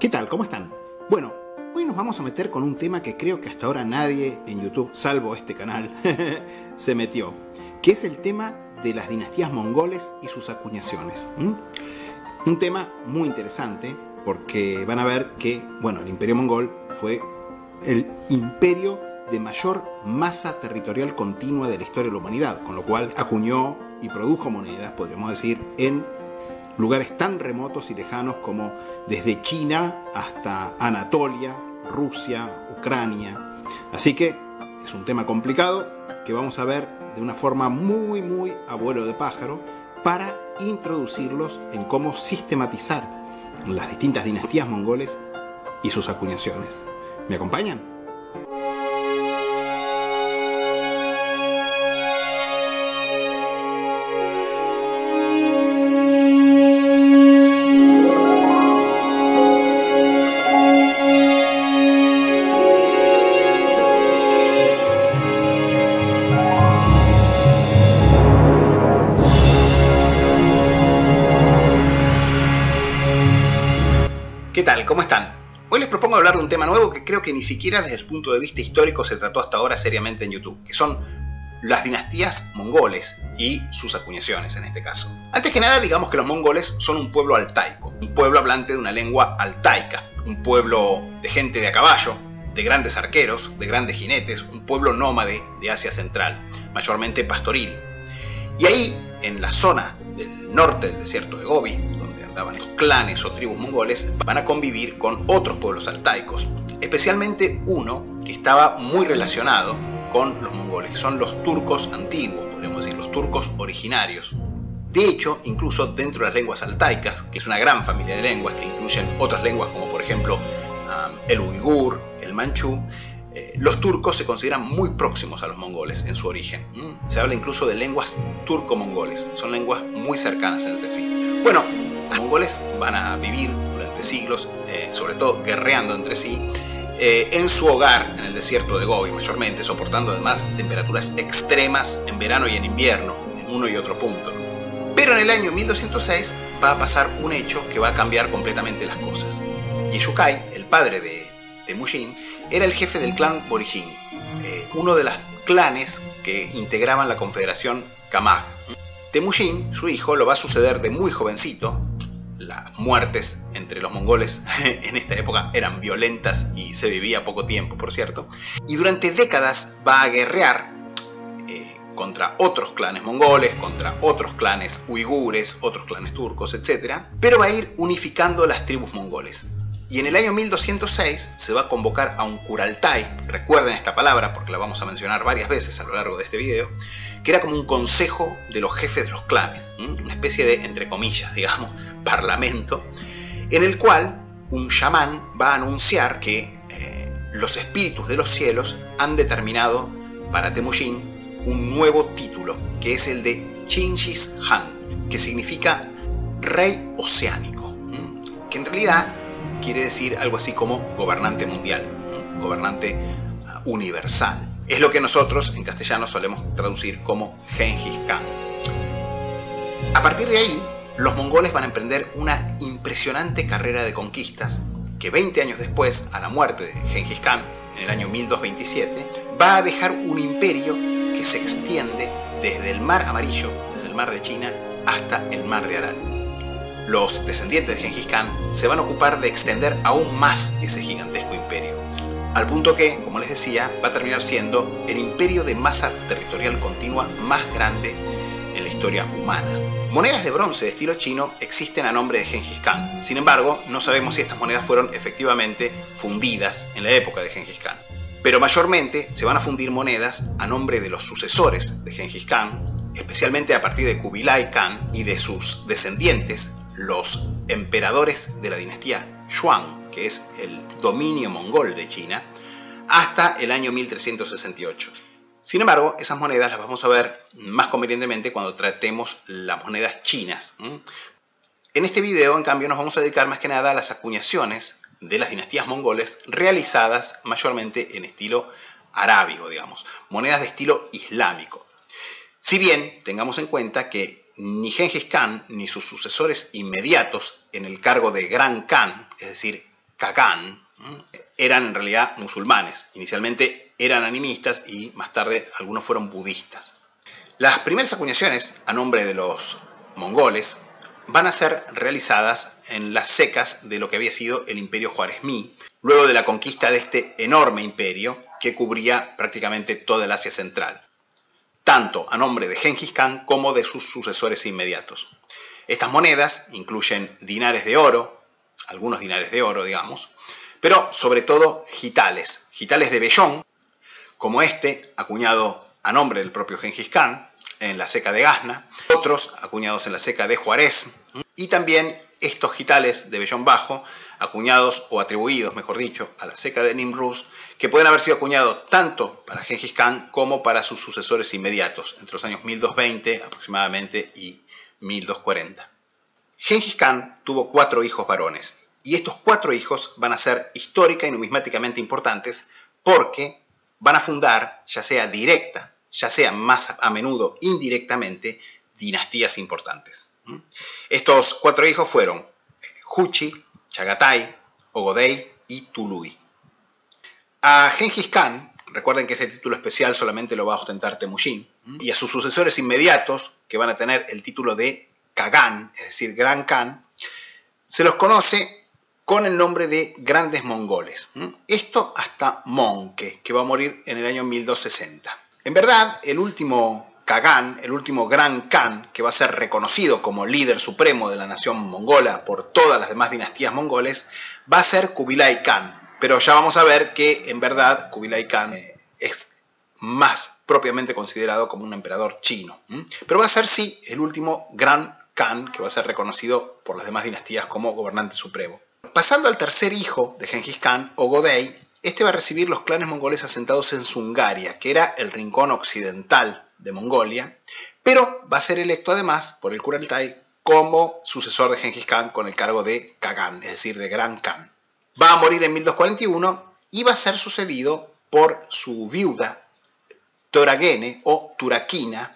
¿Qué tal? ¿Cómo están? Bueno, hoy nos vamos a meter con un tema que creo que hasta ahora nadie en YouTube, salvo este canal, se metió, que es el tema de las dinastías mongoles y sus acuñaciones. Un tema muy interesante porque van a ver que, bueno, el imperio mongol fue el imperio de mayor masa territorial continua de la historia de la humanidad, con lo cual acuñó y produjo monedas, podríamos decir, en lugares tan remotos y lejanos como desde China hasta Anatolia, Rusia, Ucrania. Así que es un tema complicado que vamos a ver de una forma muy a vuelo de pájaro para introducirlos en cómo sistematizar las distintas dinastías mongoles y sus acuñaciones. ¿Me acompañan? ¿Qué tal? ¿Cómo están? Hoy les propongo hablar de un tema nuevo que creo que ni siquiera desde el punto de vista histórico se trató hasta ahora seriamente en YouTube, que son las dinastías mongoles y sus acuñaciones en este caso. Antes que nada, digamos que los mongoles son un pueblo altaico, un pueblo hablante de una lengua altaica, un pueblo de gente de a caballo, de grandes arqueros, de grandes jinetes, un pueblo nómade de Asia Central, mayormente pastoril. Y ahí, en la zona del norte del desierto de Gobi, donde andaban los clanes o tribus mongoles, van a convivir con otros pueblos altaicos, especialmente uno que estaba muy relacionado con los mongoles, que son los turcos antiguos, podríamos decir, los turcos originarios. De hecho, incluso dentro de las lenguas altaicas, que es una gran familia de lenguas que incluyen otras lenguas como por ejemplo el uigur, el manchú, los turcos se consideran muy próximos a los mongoles en su origen. Se habla incluso de lenguas turco-mongoles, son lenguas muy cercanas entre sí. Bueno, los mongoles van a vivir durante siglos, sobre todo guerreando entre sí, en su hogar, en el desierto de Gobi mayormente, soportando además temperaturas extremas en verano y en invierno, en uno y otro punto. Pero en el año 1206 va a pasar un hecho que va a cambiar completamente las cosas. Yishukai, el padre de Temujin, era el jefe del clan Borijin, uno de los clanes que integraban la confederación Kamag. Temujin, su hijo, lo va a suceder de muy jovencito. Las muertes entre los mongoles en esta época eran violentas y se vivía poco tiempo, por cierto. Y durante décadas va a guerrear contra otros clanes mongoles, contra otros clanes uigures, otros clanes turcos, etc. Pero va a ir unificando las tribus mongoles. Y en el año 1206 se va a convocar a un Kurultai, recuerden esta palabra porque la vamos a mencionar varias veces a lo largo de este video, que era como un consejo de los jefes de los clanes, una especie de, entre comillas, digamos, parlamento, en el cual un chamán va a anunciar que los espíritus de los cielos han determinado para Temujin un nuevo título, que es el de Chingis Han, que significa rey oceánico, que en realidad quiere decir algo así como gobernante mundial, gobernante universal. Es lo que nosotros en castellano solemos traducir como Genghis Khan. A partir de ahí, los mongoles van a emprender una impresionante carrera de conquistas que 20 años después, a la muerte de Genghis Khan, en el año 1227, va a dejar un imperio que se extiende desde el Mar Amarillo, desde el Mar de China, hasta el Mar de Aral. Los descendientes de Genghis Khan se van a ocupar de extender aún más ese gigantesco imperio, al punto que, como les decía, va a terminar siendo el imperio de masa territorial continua más grande en la historia humana. Monedas de bronce de estilo chino existen a nombre de Genghis Khan. Sin embargo, no sabemos si estas monedas fueron efectivamente fundidas en la época de Genghis Khan. Pero mayormente se van a fundir monedas a nombre de los sucesores de Genghis Khan, especialmente a partir de Kubilai Khan y de sus descendientes, los emperadores de la dinastía Yuan, que es el dominio mongol de China, hasta el año 1368. Sin embargo, esas monedas las vamos a ver más convenientemente cuando tratemos las monedas chinas. En este video, en cambio, nos vamos a dedicar más que nada a las acuñaciones de las dinastías mongoles realizadas mayormente en estilo arábigo, digamos, monedas de estilo islámico. Si bien tengamos en cuenta que ni Genghis Khan ni sus sucesores inmediatos en el cargo de Gran Khan, es decir, Khagan eran en realidad musulmanes. Inicialmente eran animistas y más tarde algunos fueron budistas. Las primeras acuñaciones a nombre de los mongoles van a ser realizadas en las secas de lo que había sido el imperio Juarezmí, luego de la conquista de este enorme imperio que cubría prácticamente toda el Asia Central, tanto a nombre de Gengis Khan como de sus sucesores inmediatos. Estas monedas incluyen dinares de oro, algunos dinares de oro, digamos, pero sobre todo gitales de vellón, como este acuñado a nombre del propio Gengis Khan en la seca de Gazna, otros acuñados en la seca de Juarez, y también estos gitales de vellón bajo, acuñados o atribuidos, mejor dicho, a la seca de Nimruz, que pueden haber sido acuñados tanto para Gengis Khan como para sus sucesores inmediatos, entre los años 1220 aproximadamente y 1240. Gengis Khan tuvo 4 hijos varones, y estos 4 hijos van a ser histórica y numismáticamente importantes porque van a fundar, ya sea directa, ya sea más a menudo indirectamente, dinastías importantes. Estos 4 hijos fueron Juchi, Chagatai, Ogodei y Tului. A Gengis Khan, recuerden que este título especial solamente lo va a ostentar Temujin, y a sus sucesores inmediatos, que van a tener el título de Khagan, es decir, Gran Khan, se los conoce con el nombre de grandes mongoles. Esto hasta Monke, que va a morir en el año 1260. En verdad, el último Khagan, el último Gran Khan, que va a ser reconocido como líder supremo de la nación mongola por todas las demás dinastías mongoles, va a ser Kubilai Khan. Pero ya vamos a ver que en verdad Kubilai Khan es más propiamente considerado como un emperador chino. Pero va a ser, sí, el último Gran Khan que va a ser reconocido por las demás dinastías como gobernante supremo. Pasando al tercer hijo de Gengis Khan, Ogodei, este va a recibir los clanes mongoles asentados en Zungaria, que era el rincón occidental de Mongolia, pero va a ser electo además por el Kurultai como sucesor de Gengis Khan con el cargo de Khagan, es decir, de Gran Khan. Va a morir en 1241 y va a ser sucedido por su viuda Toragene o Turakina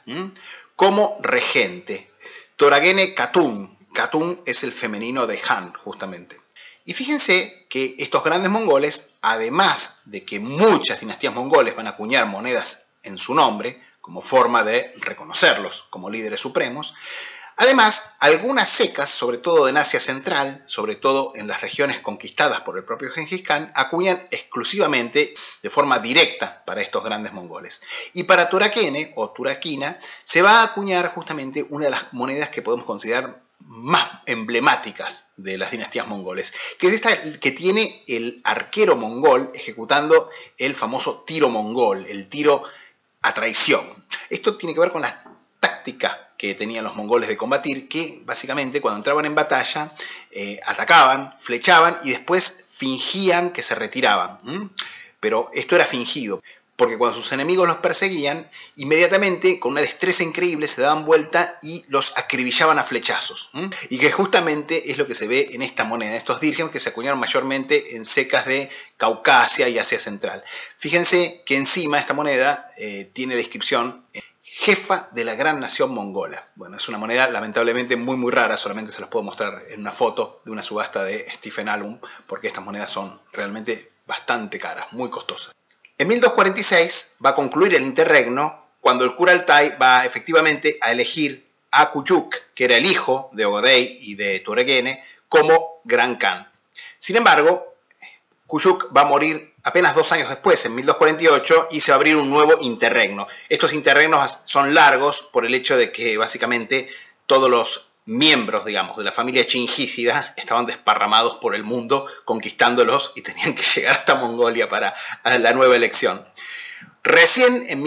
como regente. Toragene Khatun. Khatun es el femenino de Han, justamente. Y fíjense que estos grandes mongoles, además de que muchas dinastías mongoles van a acuñar monedas en su nombre, como forma de reconocerlos como líderes supremos, además, algunas secas, sobre todo en Asia Central, sobre todo en las regiones conquistadas por el propio Gengis Khan, acuñan exclusivamente de forma directa para estos grandes mongoles. Y para Turakene o Turakina se va a acuñar justamente una de las monedas que podemos considerar más emblemáticas de las dinastías mongoles, que es esta que tiene el arquero mongol ejecutando el famoso tiro mongol, el tiro a traición. Esto tiene que ver con la táctica que tenían los mongoles de combatir, que básicamente cuando entraban en batalla atacaban, flechaban y después fingían que se retiraban. Pero esto era fingido, porque cuando sus enemigos los perseguían, inmediatamente con una destreza increíble se daban vuelta y los acribillaban a flechazos. Y que justamente es lo que se ve en esta moneda, estos dirhems que se acuñaron mayormente en secas de Caucasia y Asia Central. Fíjense que encima esta moneda tiene la inscripción jefa de la gran nación mongola. Bueno, es una moneda lamentablemente muy rara, solamente se los puedo mostrar en una foto de una subasta de Stephen Alum, porque estas monedas son realmente bastante caras, muy costosas. En 1246 va a concluir el interregno cuando el Kurultai va efectivamente a elegir a Kuchuk, que era el hijo de Ogodei y de Turakene, como Gran Khan. Sin embargo, Kuchuk va a morir apenas 2 años después, en 1248, y se va a abrir un nuevo interregno. Estos interregnos son largos por el hecho de que básicamente todos los miembros, digamos, de la familia chingísida estaban desparramados por el mundo conquistándolos y tenían que llegar hasta Mongolia para la nueva elección. Recién en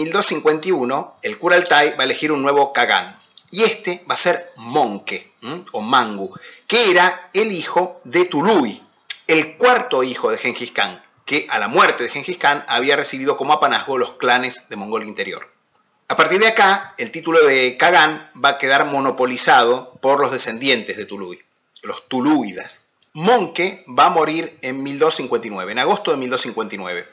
1251 el Kurultai va a elegir un nuevo Khagan y este va a ser Monke o Mangu, que era el hijo de Tului, el cuarto hijo de Gengis Khan, que a la muerte de Gengis Khan había recibido como apanazgo los clanes de Mongolia Interior. A partir de acá, el título de Khagan va a quedar monopolizado por los descendientes de Tului, los Tuluidas. Monke va a morir en 1259, en agosto de 1259.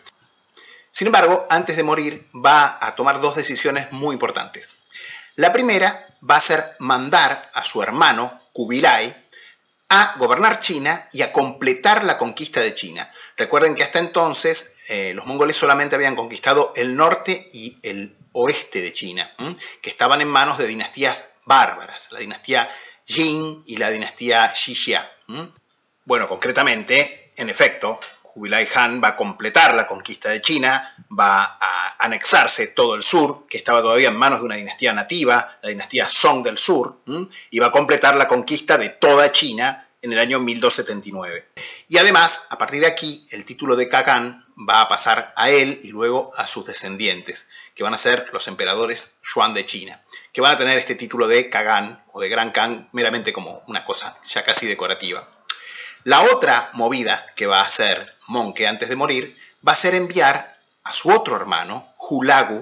Sin embargo, antes de morir, va a tomar 2 decisiones muy importantes. La primera va a ser mandar a su hermano, Kubilai, a gobernar China y a completar la conquista de China. Recuerden que hasta entonces los mongoles solamente habían conquistado el norte y el oeste de China, que estaban en manos de dinastías bárbaras, la dinastía Jin y la dinastía Xixia. Bueno, concretamente, en efecto, Kublai Khan va a completar la conquista de China, va a anexarse todo el sur, que estaba todavía en manos de una dinastía nativa, la dinastía Song del Sur, y va a completar la conquista de toda China en el año 1279. Y además, a partir de aquí, el título de Khagan va a pasar a él y luego a sus descendientes, que van a ser los emperadores Yuan de China, que van a tener este título de Khagan o de Gran Khan meramente como una cosa ya casi decorativa. La otra movida que va a hacer Möngke antes de morir va a ser enviar a su otro hermano, Hulagu,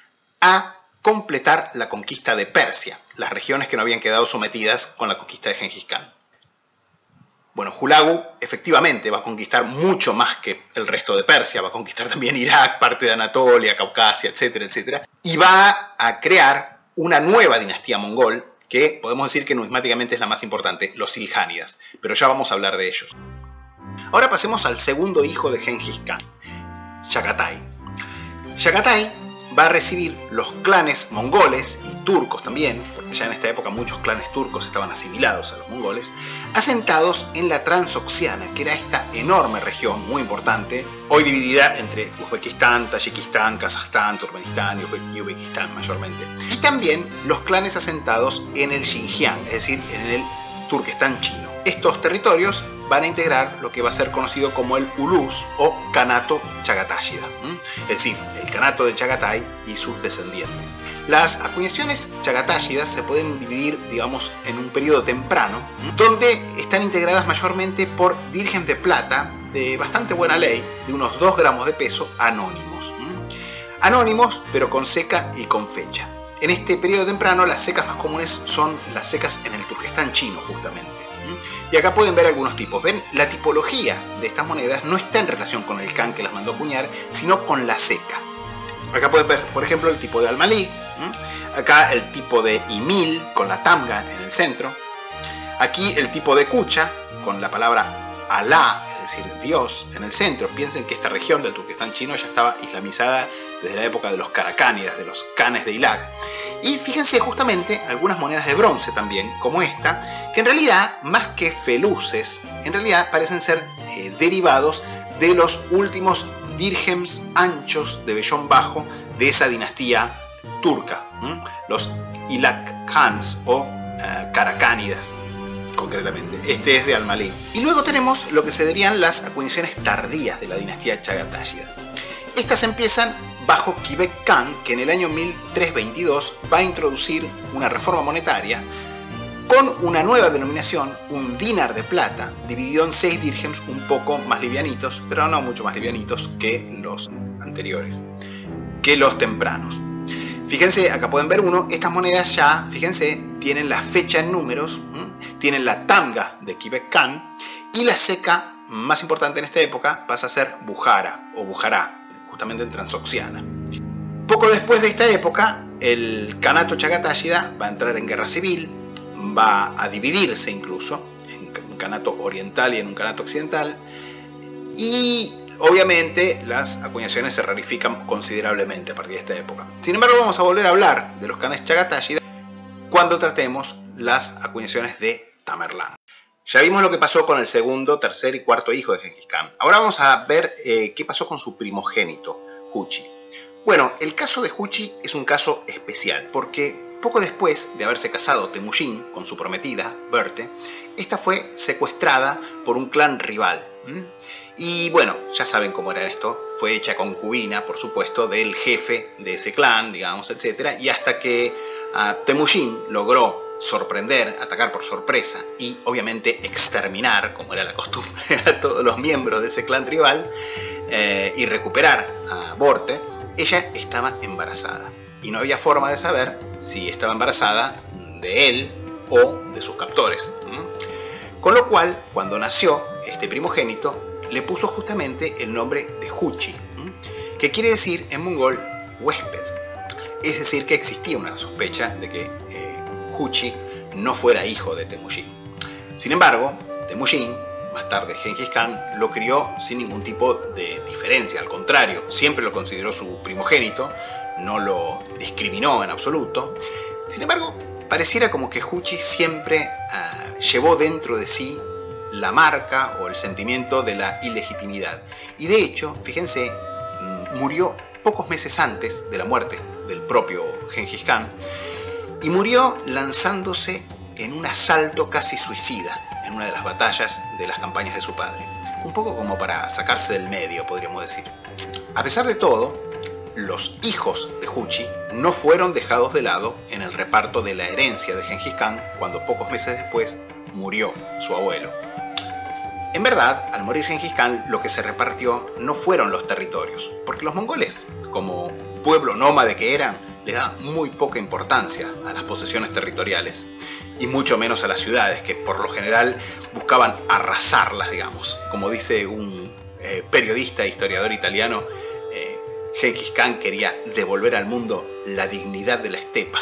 a completar la conquista de Persia, las regiones que no habían quedado sometidas con la conquista de Gengis Khan. Bueno, Hulagu efectivamente va a conquistar mucho más que el resto de Persia, va a conquistar también Irak, parte de Anatolia, Caucasia, etcétera, etcétera, y va a crear una nueva dinastía mongol que podemos decir que numismáticamente es la más importante, los Iljánidas, pero ya vamos a hablar de ellos. Ahora pasemos al segundo hijo de Gengis Khan, Chagatai. Chagatai va a recibir los clanes mongoles y turcos también, porque ya en esta época muchos clanes turcos estaban asimilados a los mongoles, asentados en la Transoxiana, que era esta enorme región muy importante, hoy dividida entre Uzbekistán, Tayikistán, Kazajstán, Turkmenistán y Uzbekistán mayormente. Y también los clanes asentados en el Xinjiang, es decir, en el Turquestán chino. Estos territorios van a integrar lo que va a ser conocido como el Ulus o Kanato Chagatáshida, es decir, el Kanato de Chagatai y sus descendientes. Las acuñaciones chagatáyidas se pueden dividir, digamos, en un periodo temprano, donde están integradas mayormente por dirhems de plata de bastante buena ley, de unos 2 gramos de peso, anónimos. Anónimos, pero con seca y con fecha. En este periodo temprano, las secas más comunes son las secas en el Turquestán chino, justamente. Y acá pueden ver algunos tipos. Ven, la tipología de estas monedas no está en relación con el Khan que las mandó acuñar, sino con la seca. Acá pueden ver, por ejemplo, el tipo de Al-Malik. Acá el tipo de Imil, con la tamga en el centro. Aquí el tipo de Kucha, con la palabra Alá, es decir, Dios, en el centro. Piensen que esta región del Turquestán chino ya estaba islamizada desde la época de los Karakanidas, de los Khanes de Ilag. Y fíjense justamente algunas monedas de bronce también, como esta, que en realidad, más que feluces, en realidad parecen ser derivados de los últimos dirhems anchos de vellón bajo de esa dinastía turca, los Ilag Khans o Karakanidas, concretamente. Este es de Al-Malik. Y luego tenemos lo que se dirían las acuñaciones tardías de la dinastía Chagatáshida. Estas empiezan bajo Kibek Khan, que en el año 1322 va a introducir una reforma monetaria con una nueva denominación, un dinar de plata, dividido en 6 dirhems un poco más livianitos, pero no mucho más livianitos que los anteriores, que los tempranos. Fíjense, acá pueden ver uno, estas monedas ya, fíjense, tienen la fecha en números, tienen la tamga de Kibek Khan, y la seca más importante en esta época pasa a ser Bukhara o Bukhará, justamente en Transoxiana. Poco después de esta época, el Kanato Chagatáshida va a entrar en guerra civil, va a dividirse incluso en un Kanato oriental y en un Kanato occidental, y obviamente las acuñaciones se rarifican considerablemente a partir de esta época. Sin embargo, vamos a volver a hablar de los Khanes Chagatáshida cuando tratemos las acuñaciones de Tamerlán. Ya vimos lo que pasó con el segundo, tercer y cuarto hijo de Gengis Khan. Ahora vamos a ver qué pasó con su primogénito, Juchi. Bueno, el caso de Juchi es un caso especial, porque poco después de haberse casado Temujin con su prometida, Berthe, esta fue secuestrada por un clan rival. Y bueno, ya saben cómo era esto. Fue hecha concubina, por supuesto, del jefe de ese clan, digamos, etc. Y hasta que Temujin logró sorprender, atacar por sorpresa y obviamente exterminar, como era la costumbre, a todos los miembros de ese clan rival y recuperar a Berthe, ella estaba embarazada y no había forma de saber si estaba embarazada de él o de sus captores. Con lo cual, cuando nació este primogénito, le puso justamente el nombre de Juchi, que quiere decir en mongol huésped. Es decir, que existía una sospecha de que Juchi no fuera hijo de Temujin. Sin embargo, Temujin, más tarde Genghis Khan, lo crió sin ningún tipo de diferencia, al contrario, siempre lo consideró su primogénito, no lo discriminó en absoluto. Sin embargo, pareciera como que Juchi siempre llevó dentro de sí la marca o el sentimiento de la ilegitimidad. Y de hecho, fíjense, murió pocos meses antes de la muerte del propio Genghis Khan, y murió lanzándose en un asalto casi suicida en una de las batallas de las campañas de su padre. Un poco como para sacarse del medio, podríamos decir. A pesar de todo, los hijos de Juchi no fueron dejados de lado en el reparto de la herencia de Genghis Khan cuando pocos meses después murió su abuelo. En verdad, al morir Genghis Khan, lo que se repartió no fueron los territorios, porque los mongoles, como pueblo nómade que eran, le daban muy poca importancia a las posesiones territoriales, y mucho menos a las ciudades, que por lo general buscaban arrasarlas, digamos. Como dice un periodista e historiador italiano, Genghis Khan quería devolver al mundo la dignidad de la estepa.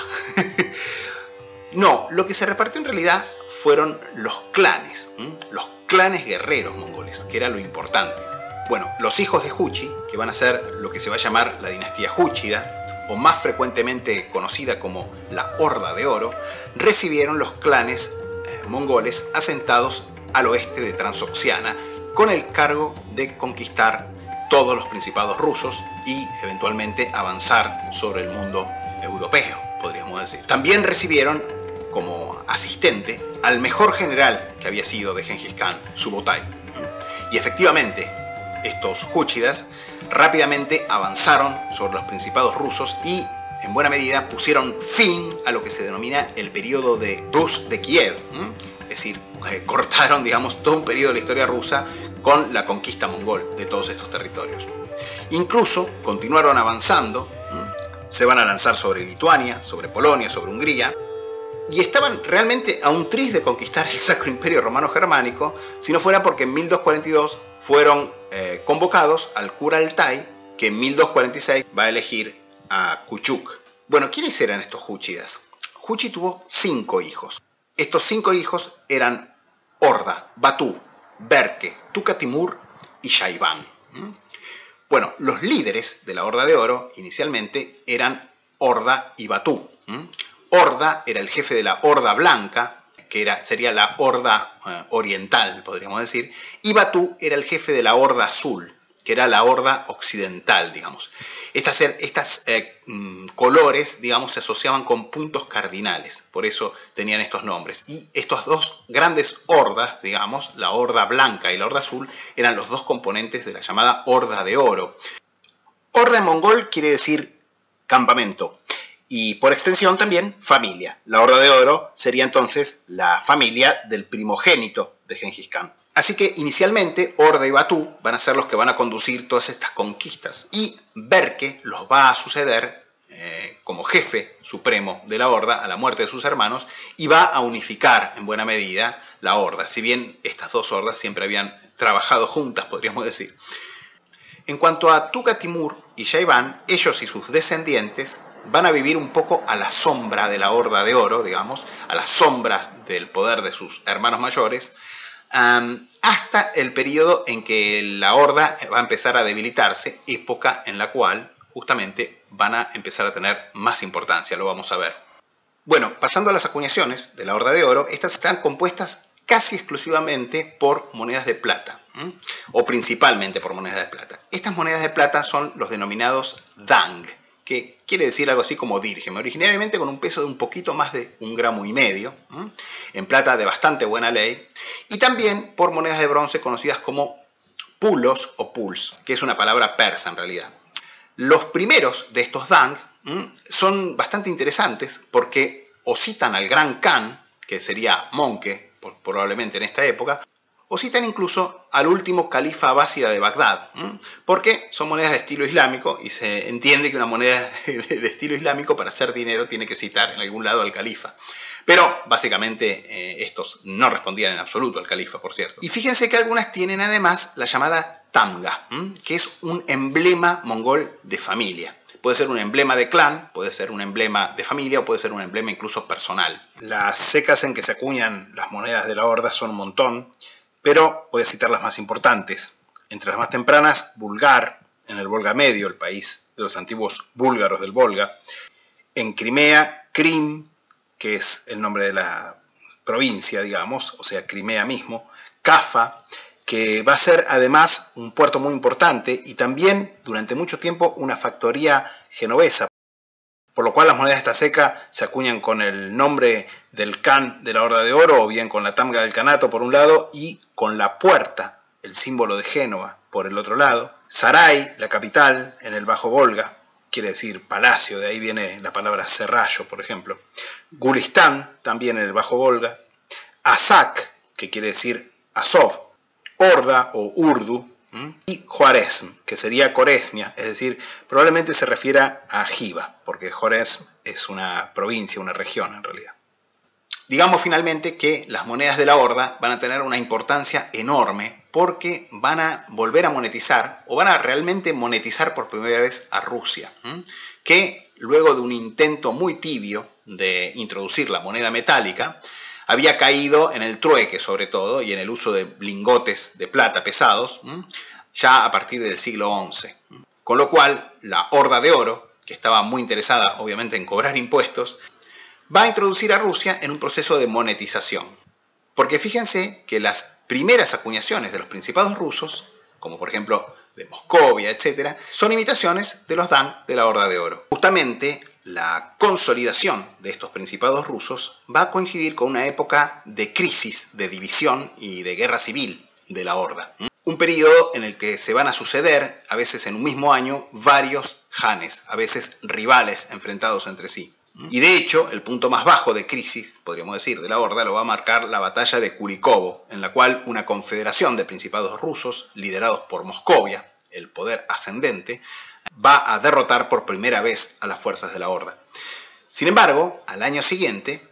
No, lo que se repartió en realidad fueron los clanes guerreros mongoles, que era lo importante. Bueno, los hijos de Juchi, que van a ser lo que se va a llamar la dinastía Júchida, o más frecuentemente conocida como la Horda de Oro, recibieron los clanes mongoles asentados al oeste de Transoxiana, con el cargo de conquistar todos los principados rusos y eventualmente avanzar sobre el mundo europeo, podríamos decir. También recibieron como asistente al mejor general que había sido de Genghis Khan, Subotai. Y efectivamente, estos Júchidas rápidamente avanzaron sobre los principados rusos y, en buena medida, pusieron fin a lo que se denomina el periodo de Rus de Kiev. Es decir, cortaron, digamos, todo un periodo de la historia rusa con la conquista mongol de todos estos territorios. Incluso continuaron avanzando, se van a lanzar sobre Lituania, sobre Polonia, sobre Hungría, y estaban realmente a un tris de conquistar el Sacro Imperio Romano Germánico, si no fuera porque en 1242 fueron convocados al Kurultai, que en 1246 va a elegir a Kuchuk. Bueno, ¿quiénes eran estos Júchidas? Juchi tuvo 5 hijos. Estos 5 hijos eran Horda, Batú, Berke, Tuka Timur y Shaibán. Bueno, los líderes de la Horda de Oro inicialmente eran Horda y Batú. Horda era el jefe de la Horda Blanca, que sería la Horda Oriental, podríamos decir, y Batú era el jefe de la Horda Azul, que era la Horda Occidental, digamos. Estas colores, digamos, se asociaban con puntos cardinales, por eso tenían estos nombres. Y estas dos grandes hordas, digamos, la Horda Blanca y la Horda Azul, eran los dos componentes de la llamada Horda de Oro. Horda en mongol quiere decir campamento, y por extensión también familia. La Horda de Oro sería entonces la familia del primogénito de Genghis Khan. Así que inicialmente Horda y Batú van a ser los que van a conducir todas estas conquistas, y Berke los va a suceder como jefe supremo de la Horda a la muerte de sus hermanos, y va a unificar en buena medida la Horda, si bien estas dos hordas siempre habían trabajado juntas, podríamos decir. En cuanto a Tuka Timur y Shaibán, ellos y sus descendientes van a vivir un poco a la sombra de la Horda de Oro, digamos, a la sombra del poder de sus hermanos mayores, hasta el periodo en que la Horda va a empezar a debilitarse, época en la cual justamente van a empezar a tener más importancia, lo vamos a ver. Bueno, pasando a las acuñaciones de la Horda de Oro, estas están compuestas casi exclusivamente por monedas de plata, o principalmente por monedas de plata. Estas monedas de plata son los denominados dang, que quiere decir algo así como dirhem, originariamente con un peso de un poquito más de 1,5 gramos, en plata de bastante buena ley, y también por monedas de bronce conocidas como pulos o puls, que es una palabra persa en realidad. Los primeros de estos dang son bastante interesantes porque o citan al gran Khan, que sería Monke probablemente en esta época, o citan incluso al último califa abásida de Bagdad, porque son monedas de estilo islámico y se entiende que una moneda de estilo islámico para hacer dinero tiene que citar en algún lado al califa. Pero básicamente estos no respondían en absoluto al califa, por cierto. Y fíjense que algunas tienen además la llamada tamga, que es un emblema mongol de familia. Puede ser un emblema de clan, puede ser un emblema de familia o puede ser un emblema incluso personal. Las secas en que se acuñan las monedas de la horda son un montón, pero voy a citar las más importantes. Entre las más tempranas, Bulgar, en el Volga Medio, el país de los antiguos búlgaros del Volga. En Crimea, Krim, que es el nombre de la provincia, digamos, o sea, Crimea mismo. Kaffa, que va a ser además un puerto muy importante y también durante mucho tiempo una factoría genovesa, por lo cual las monedas de esta seca se acuñan con el nombre del Khan de la Horda de Oro o bien con la tamga del Kanato por un lado y con la puerta, el símbolo de Génova, por el otro lado. Saray, la capital, en el Bajo Volga, quiere decir palacio, de ahí viene la palabra serrallo, por ejemplo. Gulistán, también en el Bajo Volga. Azak, que quiere decir Azov, Horda o Urdu, y Juarezm, que sería Coresmia, es decir, probablemente se refiera a Jiva, porque Juarezm es una provincia, una región en realidad. Digamos finalmente que las monedas de la Horda van a tener una importancia enorme porque van a volver a monetizar o van a realmente monetizar por primera vez a Rusia, que luego de un intento muy tibio de introducir la moneda metálica, había caído en el trueque sobre todo y en el uso de lingotes de plata pesados ya a partir del siglo XI. Con lo cual la Horda de Oro, que estaba muy interesada obviamente en cobrar impuestos, va a introducir a Rusia en un proceso de monetización. Porque fíjense que las primeras acuñaciones de los principados rusos, como por ejemplo de Moscovia, etc., son imitaciones de los dan de la Horda de Oro. Justamente la consolidación de estos principados rusos va a coincidir con una época de crisis, de división y de guerra civil de la Horda. Un periodo en el que se van a suceder, a veces en un mismo año, varios janes, a veces rivales enfrentados entre sí. Y de hecho, el punto más bajo de crisis, podríamos decir, de la Horda, lo va a marcar la batalla de Kulikovo, en la cual una confederación de principados rusos, liderados por Moscovia, el poder ascendente, va a derrotar por primera vez a las fuerzas de la Horda. Sin embargo, al año siguiente,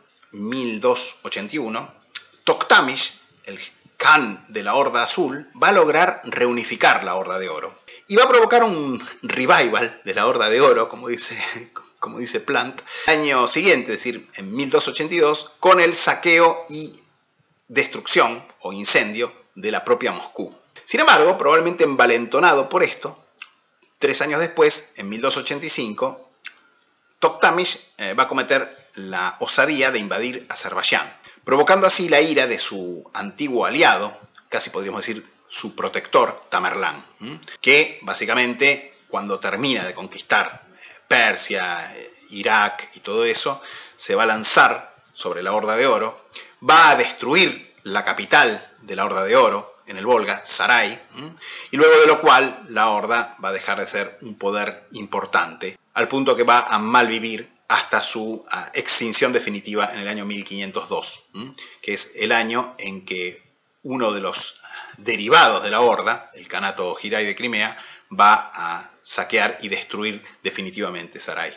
1281, Toktamish, el Khan de la Horda Azul, va a lograr reunificar la Horda de Oro. Y va a provocar un revival de la Horda de Oro, como dice Plant, el año siguiente, es decir, en 1282, con el saqueo y destrucción o incendio de la propia Moscú. Sin embargo, probablemente envalentonado por esto, 3 años después, en 1285, Toktamish va a cometer la osadía de invadir Azerbaiyán, provocando así la ira de su antiguo aliado, casi podríamos decir su protector, Tamerlán, que básicamente cuando termina de conquistar Persia, Irak y todo eso, se va a lanzar sobre la Horda de Oro, va a destruir la capital de la Horda de Oro, en el Volga, Saray, y luego de lo cual la Horda va a dejar de ser un poder importante, al punto que va a malvivir hasta su extinción definitiva en el año 1502, que es el año en que uno de los derivados de la Horda, el Kanato Giray de Crimea, va a saquear y destruir definitivamente Saray.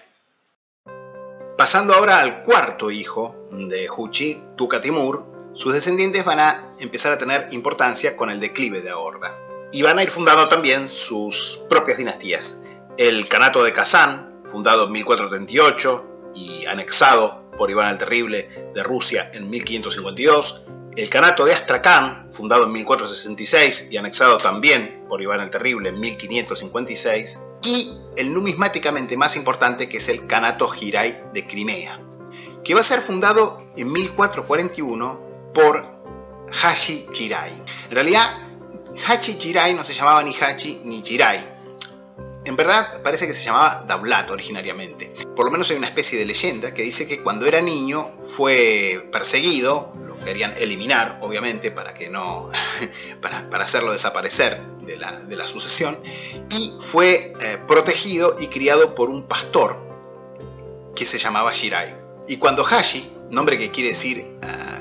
Pasando ahora al cuarto hijo de Juchi, Tuka-Timur, sus descendientes van a empezar a tener importancia con el declive de la Horda. Y van a ir fundando también sus propias dinastías. El Kanato de Kazán, fundado en 1438 y anexado por Iván el Terrible de Rusia en 1552. El Kanato de Astracán, fundado en 1466 y anexado también por Iván el Terrible en 1556. Y el numismáticamente más importante, que es el Kanato Giray de Crimea, que va a ser fundado en 1441 por Hachi Giray. En realidad, Hachi Giray no se llamaba ni Hachi ni Giray. En verdad parece que se llamaba Daulat originariamente. Por lo menos hay una especie de leyenda que dice que cuando era niño fue perseguido, lo querían eliminar obviamente para que no, para hacerlo desaparecer de la sucesión, y fue protegido y criado por un pastor que se llamaba Giray. Y cuando Hachi, nombre que quiere decir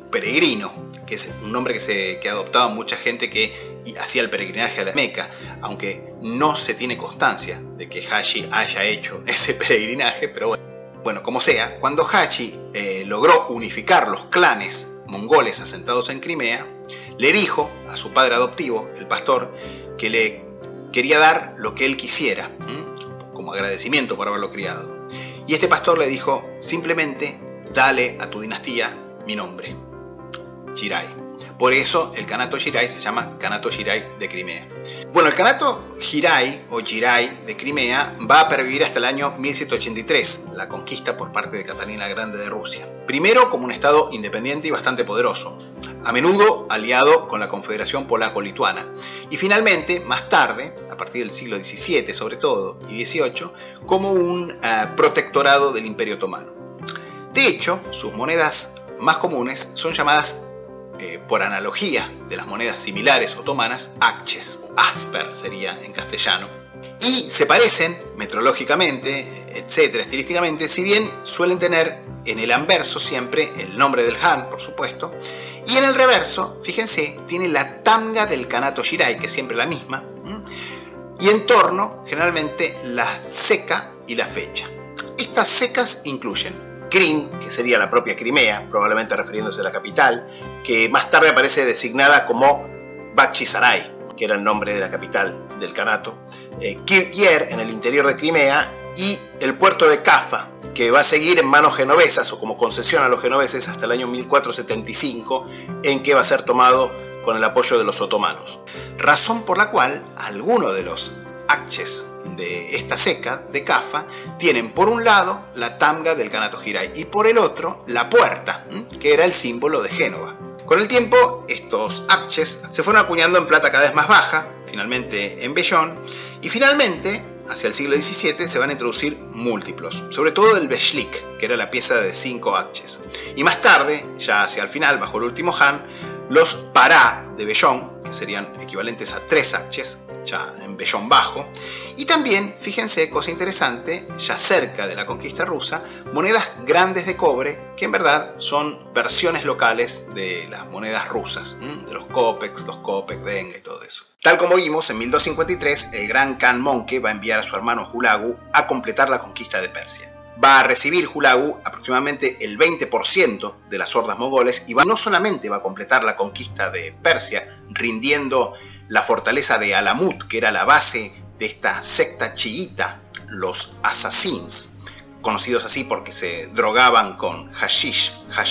peregrino, que es un nombre que adoptaba mucha gente que hacía el peregrinaje a la Meca, aunque no se tiene constancia de que Hachi haya hecho ese peregrinaje, pero bueno, como sea, cuando Hachi logró unificar los clanes mongoles asentados en Crimea, le dijo a su padre adoptivo, el pastor, que le quería dar lo que él quisiera, como agradecimiento por haberlo criado. Y este pastor le dijo, simplemente dale a tu dinastía mi nombre, Shirai. Por eso el Kanato Shirai se llama Kanato Shirai de Crimea. Bueno, el Kanato Shirai o Shirai de Crimea va a pervivir hasta el año 1783, la conquista por parte de Catalina Grande de Rusia. Primero como un estado independiente y bastante poderoso, a menudo aliado con la Confederación Polaco-Lituana. Y finalmente, más tarde, a partir del siglo XVII sobre todo, y XVIII, como un protectorado del Imperio Otomano. De hecho, sus monedas más comunes son llamadas por analogía de las monedas similares otomanas, akçes, o asper sería en castellano, y se parecen metrológicamente, etcétera, estilísticamente, si bien suelen tener en el anverso siempre el nombre del Han, por supuesto, y en el reverso, fíjense, tiene la tamga del Kanato Shirai, que es siempre la misma, y en torno, generalmente, la ceca y la fecha. Estas cecas incluyen Krim, que sería la propia Crimea, probablemente refiriéndose a la capital, que más tarde aparece designada como Bakhchisaray, que era el nombre de la capital del Kanato, Kirkyer en el interior de Crimea y el puerto de Kaffa, que va a seguir en manos genovesas o como concesión a los genoveses hasta el año 1475, en que va a ser tomado con el apoyo de los otomanos. Razón por la cual algunos de los akçes de esta ceca de Kaffa tienen por un lado la tamga del Kanato Shirai y por el otro la puerta, que era el símbolo de Génova. Con el tiempo estos akçes se fueron acuñando en plata cada vez más baja, finalmente en vellón, y finalmente hacia el siglo XVII se van a introducir múltiplos, sobre todo el beshlik, que era la pieza de 5 akçes, y más tarde, ya hacia el final, bajo el último Han, los pará de vellón, que serían equivalentes a 3 akçes, ya en vellón bajo, y también, fíjense, cosa interesante, ya cerca de la conquista rusa, monedas grandes de cobre, que en verdad son versiones locales de las monedas rusas, de los kopeks, denga y todo eso. Tal como vimos, en 1253, el gran Khan Monke va a enviar a su hermano Hulagu a completar la conquista de Persia. Va a recibir Hulagu aproximadamente el 20% de las hordas mongoles y no solamente va a completar la conquista de Persia, rindiendo la fortaleza de Alamut, que era la base de esta secta chiita, los assassins, conocidos así porque se drogaban con hashish,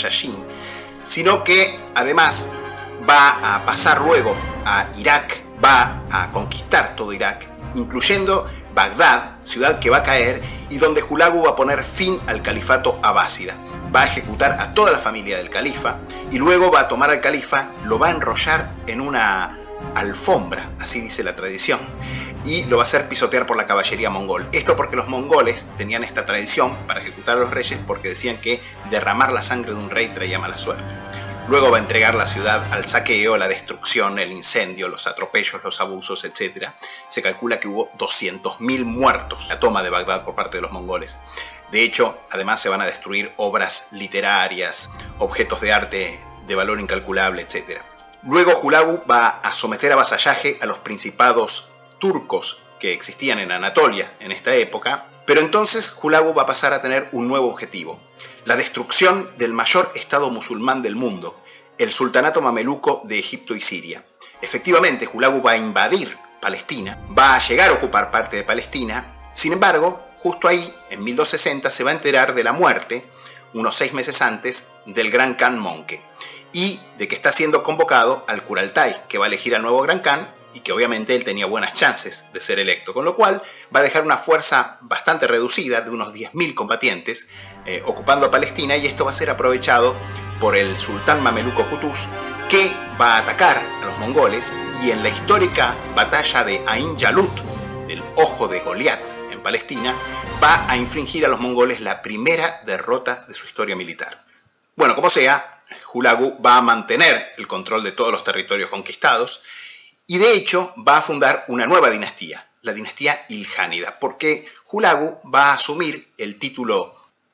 sino que además va a pasar luego a Irak, va a conquistar todo Irak, incluyendo Bagdad, ciudad que va a caer y donde Hulagu va a poner fin al califato abásida. Va a ejecutar a toda la familia del califa y luego va a tomar al califa, lo va a enrollar en una alfombra, así dice la tradición, y lo va a hacer pisotear por la caballería mongol. Esto porque los mongoles tenían esta tradición para ejecutar a los reyes porque decían que derramar la sangre de un rey traía mala suerte. Luego va a entregar la ciudad al saqueo, la destrucción, el incendio, los atropellos, los abusos, etc. Se calcula que hubo 200.000 muertos en la toma de Bagdad por parte de los mongoles. De hecho, además se van a destruir obras literarias, objetos de arte de valor incalculable, etc. Luego Hulagu va a someter a vasallaje a los principados turcos que existían en Anatolia en esta época, pero entonces Hulagu va a pasar a tener un nuevo objetivo: la destrucción del mayor estado musulmán del mundo, el sultanato mameluco de Egipto y Siria. Efectivamente, Hulagu va a invadir Palestina, va a llegar a ocupar parte de Palestina. Sin embargo, justo ahí, en 1260, se va a enterar de la muerte, unos 6 meses antes, del gran Khan Monke, y de que está siendo convocado al Kurultai, que va a elegir al nuevo gran Khan, y que obviamente él tenía buenas chances de ser electo, con lo cual va a dejar una fuerza bastante reducida de unos 10.000 combatientes ocupando Palestina, y esto va a ser aprovechado por el sultán mameluco Qutuz, que va a atacar a los mongoles, y en la histórica batalla de Ain Jalut, del ojo de Goliat en Palestina, va a infligir a los mongoles la primera derrota de su historia militar. Bueno, como sea, Hulagu va a mantener el control de todos los territorios conquistados, y de hecho va a fundar una nueva dinastía, la dinastía Ilhánida, porque Hulagu va a asumir el título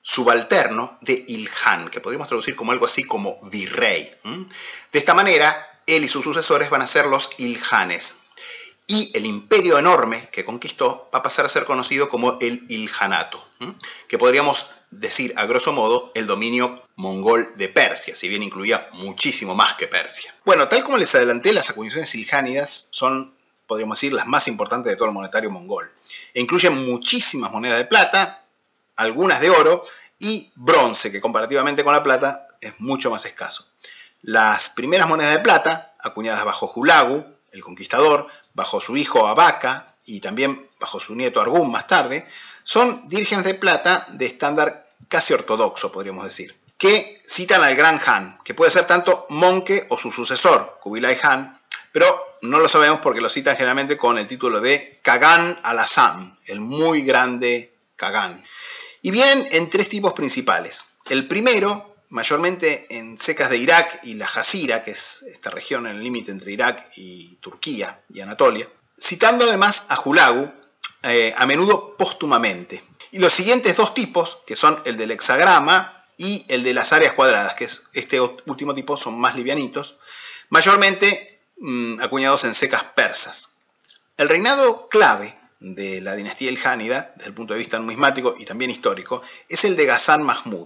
subalterno de Ilhan, que podríamos traducir como algo así como virrey. De esta manera, él y sus sucesores van a ser los Ilhanes. Y el imperio enorme que conquistó va a pasar a ser conocido como el Ilhanato, que podríamos decir a grosso modo el dominio mongol de Persia, si bien incluía muchísimo más que Persia. Bueno, tal como les adelanté, las acuñaciones iljánidas son, podríamos decir, las más importantes de todo el monetario mongol. E incluyen muchísimas monedas de plata, algunas de oro y bronce, que comparativamente con la plata es mucho más escaso. Las primeras monedas de plata, acuñadas bajo Hulagu, el conquistador, bajo su hijo Abaca y también bajo su nieto Arghun más tarde, son dirhems de plata de estándar casi ortodoxo, podríamos decir, que citan al Gran Han, que puede ser tanto Monke o su sucesor, Kubilai Han, pero no lo sabemos porque lo citan generalmente con el título de Kagan al-Azam, el muy grande Kagan. Y vienen en tres tipos principales. El primero, mayormente en secas de Irak y la Jazira, que es esta región en el límite entre Irak y Turquía y Anatolia, citando además a Hulagu, a menudo póstumamente. Y los siguientes dos tipos, que son el del hexagrama y el de las áreas cuadradas, que es este último tipo, son más livianitos, mayormente acuñados en secas persas. El reinado clave de la dinastía ilhánida, desde el punto de vista numismático y también histórico, es el de Ghazan Mahmud,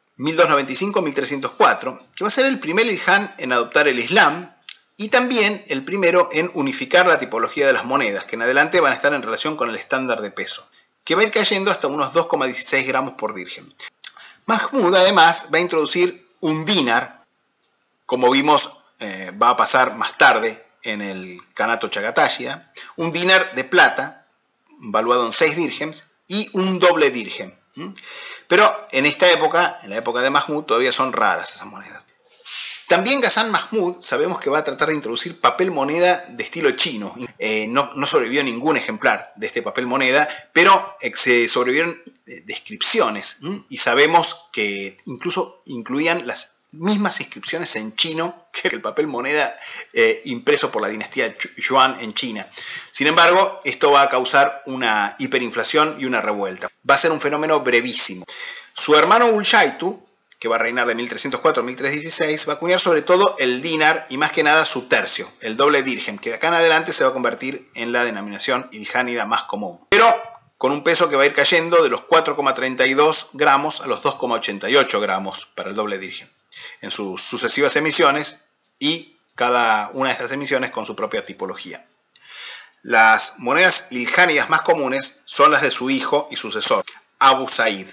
1295-1304, que va a ser el primer ilhán en adoptar el Islam y también el primero en unificar la tipología de las monedas, que en adelante van a estar en relación con el estándar de peso, que va a ir cayendo hasta unos 2,16 gramos por dirhem. Mahmud además va a introducir un dinar, como vimos va a pasar más tarde en el Kanato Chagatáshida, un dinar de plata, valuado en 6 dirhems, y un doble dirhem. Pero en esta época, en la época de Mahmud, todavía son raras esas monedas. También Ghazan Mahmud sabemos que va a tratar de introducir papel moneda de estilo chino. No sobrevivió ningún ejemplar de este papel moneda, pero se sobrevivieron descripciones. Y sabemos que incluso incluían las mismas inscripciones en chino que el papel moneda impreso por la dinastía Yuan en China. Sin embargo, esto va a causar una hiperinflación y una revuelta. Va a ser un fenómeno brevísimo. Su hermano Uljaitu, que va a reinar de 1304 a 1316, va a acuñar sobre todo el dinar y más que nada su tercio, el doble dirhem, que de acá en adelante se va a convertir en la denominación ilhánida más común. Pero con un peso que va a ir cayendo de los 4,32 gramos a los 2,88 gramos para el doble dirhem en sus sucesivas emisiones, y cada una de estas emisiones con su propia tipología. Las monedas ilhánidas más comunes son las de su hijo y sucesor, Abu Said,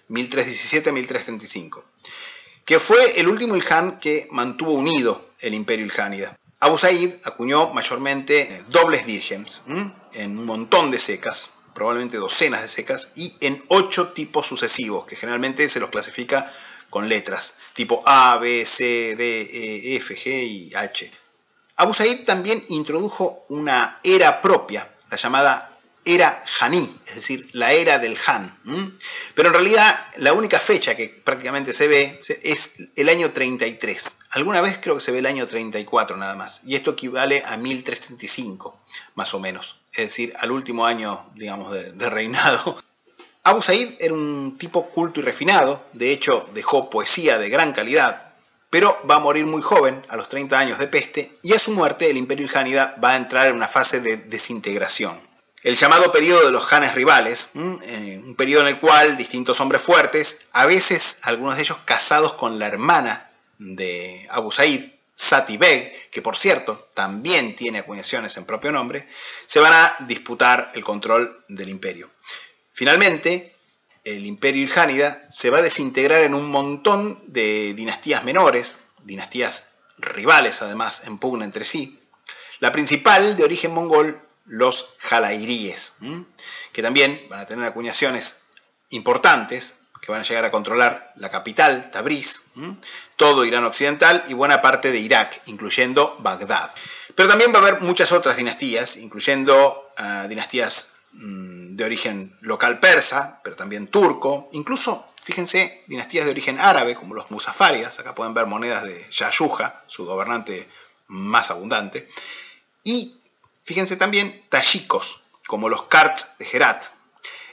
1317-1335, que fue el último ilhán que mantuvo unido el imperio ilhánida. Abu Said acuñó mayormente dobles dirhems en un montón de secas, probablemente docenas de secas, y en 8 tipos sucesivos, que generalmente se los clasifica con letras, tipo A, B, C, D, E, F, G y H. Abu Said también introdujo una era propia, la llamada era Haní, es decir, la era del Han. Pero en realidad la única fecha que prácticamente se ve es el año 33. Alguna vez creo que se ve el año 34 nada más. Y esto equivale a 1335, más o menos. Es decir, al último año, digamos, de reinado. Abu Said era un tipo culto y refinado. De hecho, dejó poesía de gran calidad. Pero va a morir muy joven, a los 30 años de peste. Y a su muerte el imperio ilhánida va a entrar en una fase de desintegración. El llamado periodo de los Hanes rivales, un periodo en el cual distintos hombres fuertes, a veces algunos de ellos casados con la hermana de Abu Said, Sati Beg, que por cierto también tiene acuñaciones en propio nombre, se van a disputar el control del imperio. Finalmente, el imperio ilhánida se va a desintegrar en un montón de dinastías menores, dinastías rivales además en pugna entre sí. La principal, de origen mongol, los jalairíes, que también van a tener acuñaciones importantes, que van a llegar a controlar la capital, Tabriz, todo Irán occidental y buena parte de Irak, incluyendo Bagdad. Pero también va a haber muchas otras dinastías, incluyendo dinastías de origen local persa, pero también turco, incluso, fíjense, dinastías de origen árabe, como los Musafarias, acá pueden ver monedas de Yayuja, su gobernante más abundante, y fíjense también tayikos, como los Karts de Herat.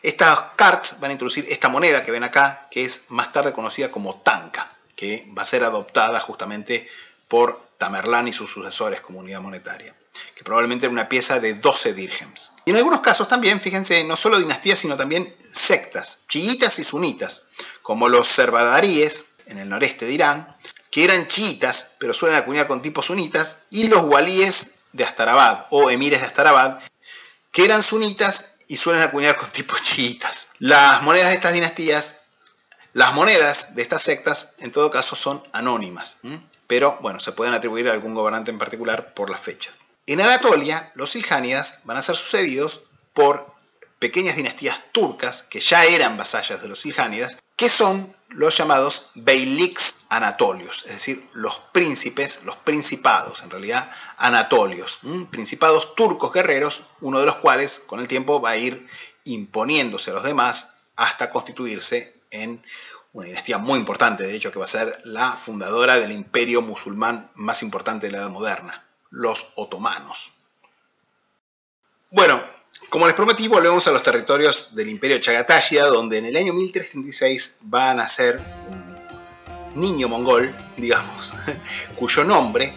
Estas cards van a introducir esta moneda que ven acá, que es más tarde conocida como tanka, que va a ser adoptada justamente por Tamerlán y sus sucesores como unidad monetaria, que probablemente era una pieza de 12 dirhems. Y en algunos casos también, fíjense, no solo dinastías, sino también sectas, chiitas y sunitas, como los Zerbadaríes en el noreste de Irán, que eran chiitas, pero suelen acuñar con tipos sunitas, y los walíes de Astarabad, o emires de Astarabad, que eran sunitas y suelen acuñar con tipos chiitas. Las monedas de estas dinastías, las monedas de estas sectas, en todo caso son anónimas, pero bueno, se pueden atribuir a algún gobernante en particular por las fechas. En Anatolia, los iljánidas van a ser sucedidos por pequeñas dinastías turcas que ya eran vasallas de los iljánidas, que son los llamados beyliks anatolios, es decir, los príncipes, los principados, en realidad anatolios, principados turcos guerreros, uno de los cuales con el tiempo va a ir imponiéndose a los demás hasta constituirse en una dinastía muy importante, de hecho, que va a ser la fundadora del imperio musulmán más importante de la Edad Moderna, los otomanos. Bueno, como les prometí, volvemos a los territorios del imperio Chagatáyida, donde en el año 1336 va a nacer un niño mongol, digamos, cuyo nombre,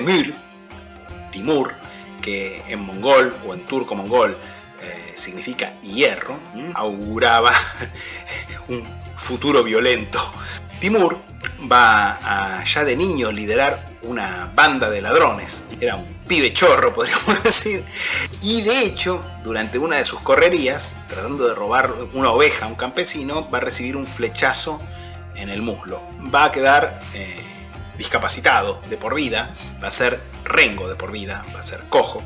Timur, que en mongol o en turco mongol significa hierro, auguraba un futuro violento. Timur va a, ya de niño, liderar una banda de ladrones. Era un pibe chorro, podríamos decir. Y de hecho, durante una de sus correrías, tratando de robar una oveja a un campesino, va a recibir un flechazo en el muslo. Va a quedar discapacitado de por vida, va a ser rengo de por vida, va a ser cojo.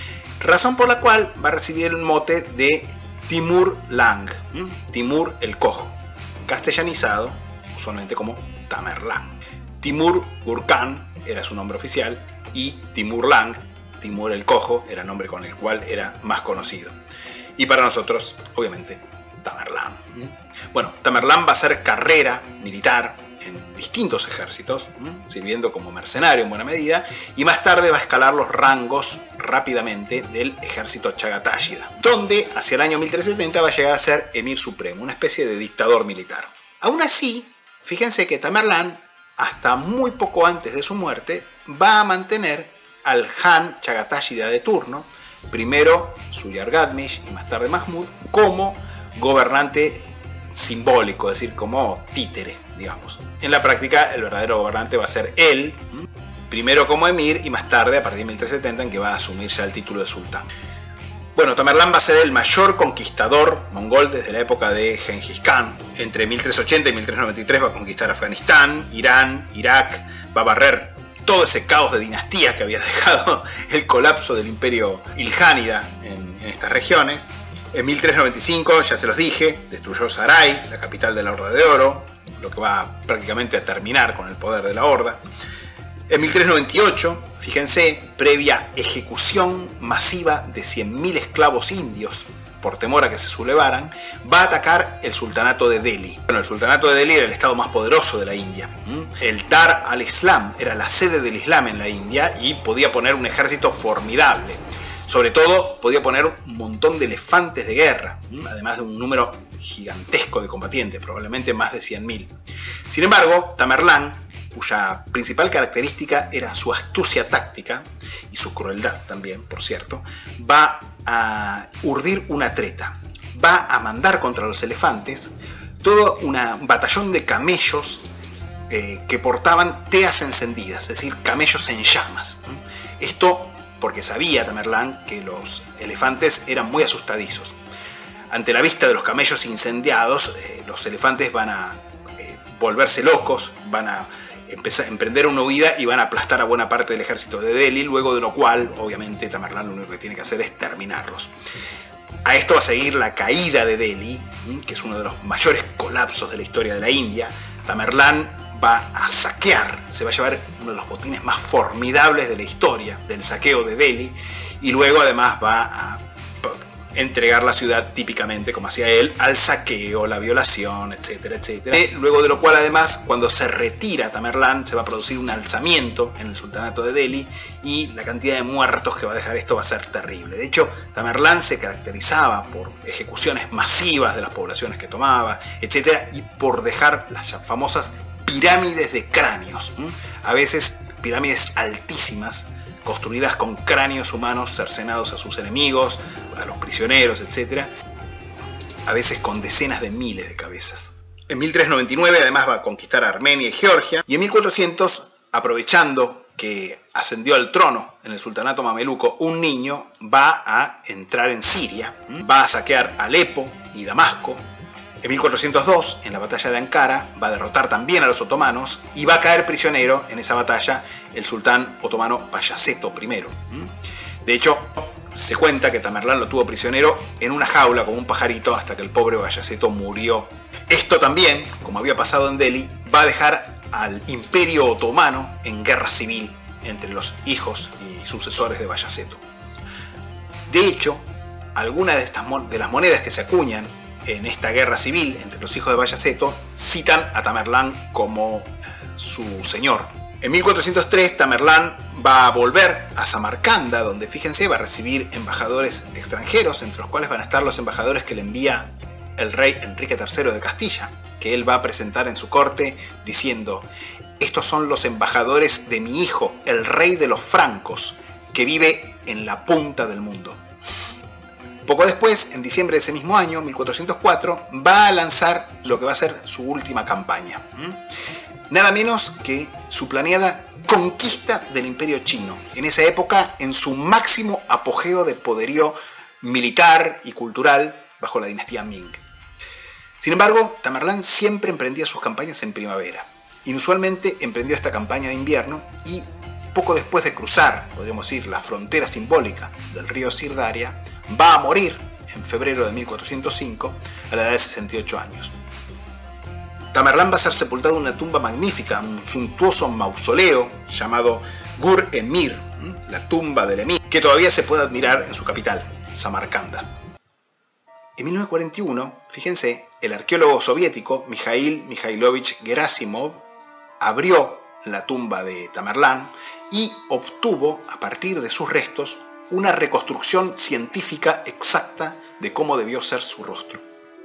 Razón por la cual va a recibir el mote de Timur Lang, Timur el Cojo, castellanizado usualmente como Tamerlán. Timur Gurkhan era su nombre oficial y Timur Lang, Timur el Cojo, era el nombre con el cual era más conocido. Y para nosotros, obviamente, Tamerlán. Bueno, Tamerlán va a hacer carrera militar en distintos ejércitos, sirviendo como mercenario en buena medida, y más tarde va a escalar los rangos rápidamente del ejército Chagatáyida, donde hacia el año 1370 va a llegar a ser emir supremo, una especie de dictador militar. Aún así, fíjense que Tamerlán, hasta muy poco antes de su muerte, va a mantener al Han Chagatáyida de turno, primero Suyargadmish y más tarde Mahmud, como gobernante simbólico, es decir, como títere, digamos. En la práctica, el verdadero gobernante va a ser él, primero como emir y más tarde, a partir de 1370, en que va a asumir ya el título de sultán. Bueno, Tamerlán va a ser el mayor conquistador mongol desde la época de Genghis Khan. Entre 1380 y 1393 va a conquistar Afganistán, Irán, Irak, va a barrer todo ese caos de dinastías que había dejado el colapso del imperio iljánida en estas regiones. En 1395, ya se los dije, destruyó Sarai, la capital de la Horda de Oro, lo que va prácticamente a terminar con el poder de la Horda. En 1398, fíjense, previa ejecución masiva de 100.000 esclavos indios por temor a que se sublevaran, va a atacar el sultanato de Delhi. Bueno, el sultanato de Delhi era el estado más poderoso de la India. El Dar al-Islam era la sede del Islam en la India y podía poner un ejército formidable. Sobre todo, podía poner un montón de elefantes de guerra, además de un número gigantesco de combatientes, probablemente más de 100.000. Sin embargo, Tamerlán, cuya principal característica era su astucia táctica y su crueldad también, por cierto, va a urdir una treta. Va a mandar contra los elefantes todo un batallón de camellos que portaban teas encendidas, es decir, camellos en llamas. Esto porque sabía Tamerlán que los elefantes eran muy asustadizos. Ante la vista de los camellos incendiados, los elefantes van a volverse locos, van a emprender una huida y van a aplastar a buena parte del ejército de Delhi, luego de lo cual, obviamente, Tamerlán lo único que tiene que hacer es terminarlos. A esto va a seguir la caída de Delhi, que es uno de los mayores colapsos de la historia de la India. Tamerlán va a saquear, se va a llevar uno de los botines más formidables de la historia del saqueo de Delhi, y luego además va a entregar la ciudad típicamente, como hacía él, al saqueo, la violación, etcétera, etcétera. Luego de lo cual, además, cuando se retira Tamerlán, se va a producir un alzamiento en el sultanato de Delhi y la cantidad de muertos que va a dejar esto va a ser terrible. De hecho, Tamerlán se caracterizaba por ejecuciones masivas de las poblaciones que tomaba, etcétera, y por dejar las famosas pirámides de cráneos, a veces pirámides altísimas, construidas con cráneos humanos cercenados a sus enemigos, a los prisioneros, etc. A veces con decenas de miles de cabezas. En 1399 además va a conquistar Armenia y Georgia, y en 1400, aprovechando que ascendió al trono en el sultanato mameluco un niño, va a entrar en Siria, va a saquear Alepo y Damasco. En 1402, en la batalla de Ankara, va a derrotar también a los otomanos y va a caer prisionero en esa batalla el sultán otomano Bayaceto I. De hecho, se cuenta que Tamerlán lo tuvo prisionero en una jaula como un pajarito hasta que el pobre Bayaceto murió. Esto también, como había pasado en Delhi, va a dejar al Imperio Otomano en guerra civil entre los hijos y sucesores de Bayaceto. De hecho, algunas de las monedas que se acuñan en esta guerra civil entre los hijos de Bayaceto citan a Tamerlán como su señor. En 1403 Tamerlán va a volver a Samarcanda, donde, fíjense, va a recibir embajadores extranjeros, entre los cuales van a estar los embajadores que le envía el rey Enrique III de Castilla, que él va a presentar en su corte diciendo: estos son los embajadores de mi hijo, el rey de los francos, que vive en la punta del mundo. Poco después, en diciembre de ese mismo año, 1404, va a lanzar lo que va a ser su última campaña. Nada menos que su planeada conquista del Imperio Chino, en esa época en su máximo apogeo de poderío militar y cultural bajo la dinastía Ming. Sin embargo, Tamerlán siempre emprendía sus campañas en primavera. Inusualmente emprendió esta campaña de invierno y poco después de cruzar, podríamos decir, la frontera simbólica del río Sirdaria, va a morir en febrero de 1405 a la edad de 68 años. Tamerlán va a ser sepultado en una tumba magnífica, un suntuoso mausoleo llamado Gur Emir, la tumba del emir, que todavía se puede admirar en su capital, Samarcanda. En 1941, fíjense, el arqueólogo soviético Mikhail Mikhailovich Gerasimov abrió la tumba de Tamerlán y obtuvo, a partir de sus restos, una reconstrucción científica exacta de cómo debió ser su rostro.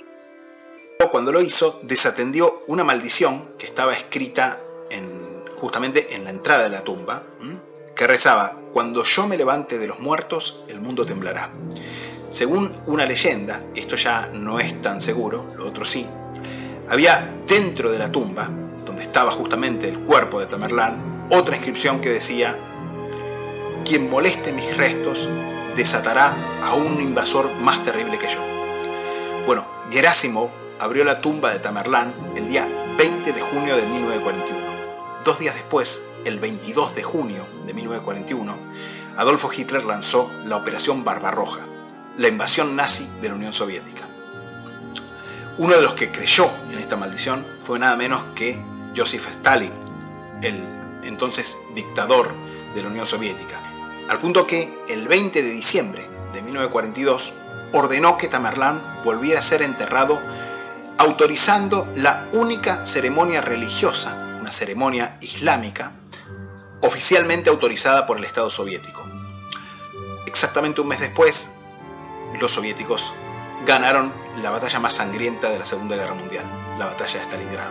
Cuando lo hizo, desatendió una maldición que estaba escrita justamente en la entrada de la tumba, que rezaba: cuando yo me levante de los muertos, el mundo temblará. Según una leyenda, esto ya no es tan seguro, lo otro sí, había dentro de la tumba, donde estaba justamente el cuerpo de Tamerlán, otra inscripción que decía: quien moleste mis restos desatará a un invasor más terrible que yo. Bueno, Gerasimov abrió la tumba de Tamerlán el día 20 de junio de 1941. 2 días después, el 22 de junio de 1941, Adolfo Hitler lanzó la Operación Barbarroja, la invasión nazi de la Unión Soviética. Uno de los que creyó en esta maldición fue nada menos que Joseph Stalin, el entonces dictador de la Unión Soviética, al punto que el 20 de diciembre de 1942 ordenó que Tamerlán volviera a ser enterrado, autorizando la única ceremonia religiosa, una ceremonia islámica, oficialmente autorizada por el Estado soviético. Exactamente un mes después, los soviéticos ganaron la batalla más sangrienta de la Segunda Guerra Mundial, la batalla de Stalingrado.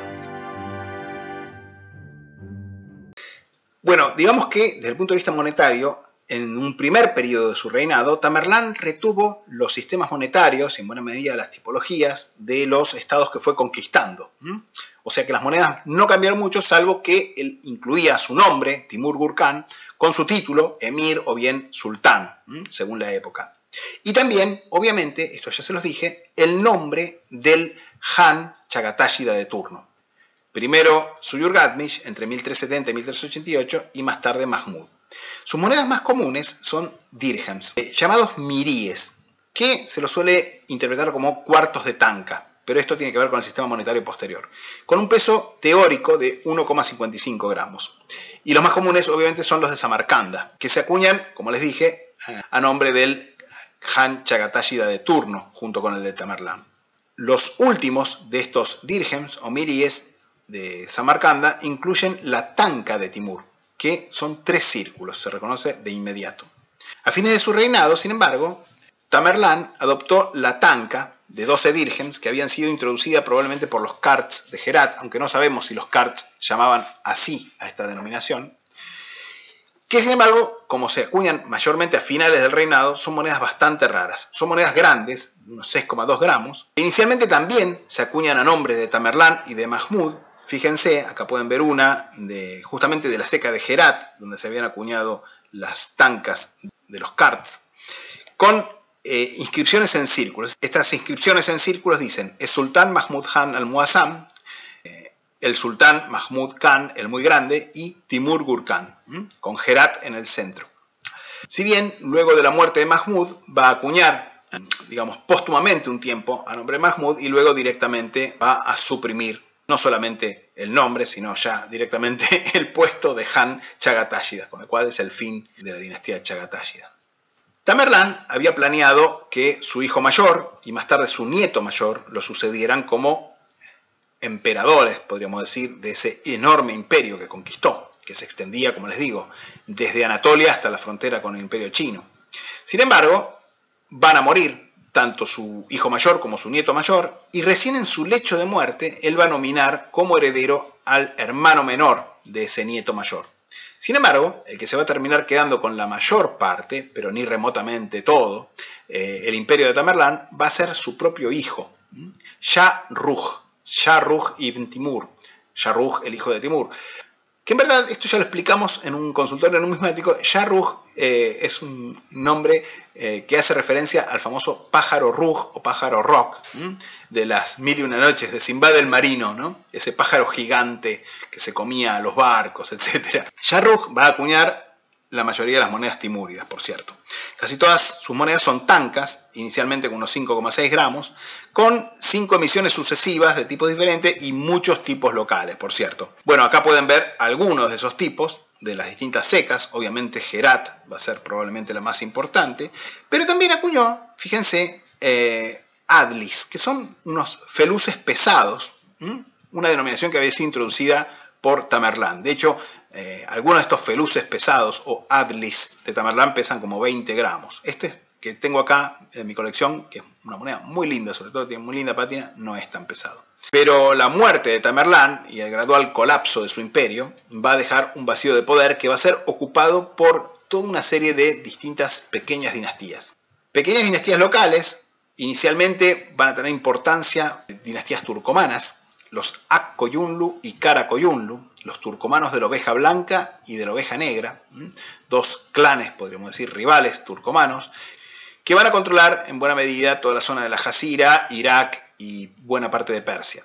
Bueno, digamos que desde el punto de vista monetario, en un primer periodo de su reinado, Tamerlán retuvo los sistemas monetarios y en buena medida las tipologías de los estados que fue conquistando. O sea que las monedas no cambiaron mucho, salvo que él incluía su nombre, Timur Gurkhan, con su título, emir o bien sultán, según la época. Y también, obviamente, esto ya se los dije, el nombre del Han Chagatáshida de turno. Primero Suyurgatmish entre 1370 y 1388 y más tarde Mahmud. Sus monedas más comunes son dirhams, llamados miríes, que se los suele interpretar como cuartos de tanka, pero esto tiene que ver con el sistema monetario posterior, con un peso teórico de 1,55 gramos. Y los más comunes obviamente son los de Samarcanda, que se acuñan, como les dije, a nombre del Han Chagatáshida de turno, junto con el de Tamerlán. Los últimos de estos dirhems o miríes de Samarcanda incluyen la tanka de Timur, que son 3 círculos, se reconoce de inmediato. A fines de su reinado, sin embargo, Tamerlán adoptó la tanka de 12 dirhems que habían sido introducida probablemente por los Qarts de Herat, aunque no sabemos si los Qarts llamaban así a esta denominación, que sin embargo, como se acuñan mayormente a finales del reinado, son monedas bastante raras. Son monedas grandes, unos 6,2 gramos. Inicialmente también se acuñan a nombre de Tamerlán y de Mahmud. Fíjense, acá pueden ver una justamente de la ceca de Herat, donde se habían acuñado las tankas de los Qarts, con inscripciones en círculos. Estas inscripciones en círculos dicen: el sultán Mahmud Khan al-Muazzam, el sultán Mahmud Khan el Muy Grande y Timur Gurkhan, con Herat en el centro. Si bien luego de la muerte de Mahmud va a acuñar, digamos, póstumamente un tiempo a nombre de Mahmud y luego directamente va a suprimir no solamente el nombre, sino ya directamente el puesto de Han Chagatáshida, con el cual es el fin de la dinastía Chagatáshida. Tamerlán había planeado que su hijo mayor y más tarde su nieto mayor lo sucedieran como emperadores, podríamos decir, de ese enorme imperio que conquistó, que se extendía, como les digo, desde Anatolia hasta la frontera con el imperio chino. Sin embargo, van a morir tanto su hijo mayor como su nieto mayor, y recién en su lecho de muerte él va a nominar como heredero al hermano menor de ese nieto mayor. Sin embargo, el que se va a terminar quedando con la mayor parte, pero ni remotamente todo, el imperio de Tamerlán, va a ser su propio hijo, Shah Rukh ibn Timur, Shah Rukh, el hijo de Timur. Que en verdad, esto ya lo explicamos en un consultorio numismático. Shah Rukh es un nombre que hace referencia al famoso pájaro Rukh o pájaro Rock de las 1001 noches de Sinbad el Marino, ¿no? Ese pájaro gigante que se comía a los barcos, etc. Shah Rukh va a acuñar la mayoría de las monedas timúridas, por cierto. Casi todas sus monedas son tankas, inicialmente con unos 5,6 gramos, con 5 emisiones sucesivas de tipos diferentes y muchos tipos locales, por cierto. Bueno, acá pueden ver algunos de esos tipos de las distintas secas. Obviamente Herat va a ser probablemente la más importante, pero también acuñó, fíjense, adlis, que son unos feluces pesados, una denominación que había sido introducida por Tamerlán. De hecho, algunos de estos feluces pesados o adlis de Tamerlán pesan como 20 gramos. Este que tengo acá en mi colección, que es una moneda muy linda, sobre todo tiene muy linda pátina, no es tan pesado. Pero la muerte de Tamerlán y el gradual colapso de su imperio va a dejar un vacío de poder que va a ser ocupado por toda una serie de distintas pequeñas dinastías. Pequeñas dinastías locales, inicialmente van a tener importancia dinastías turcomanas, los Ak-Koyunlu y Kara-Koyunlu, los turcomanos de la oveja blanca y de la oveja negra, dos clanes, podríamos decir, rivales turcomanos, que van a controlar en buena medida toda la zona de la Jazira, Irak y buena parte de Persia.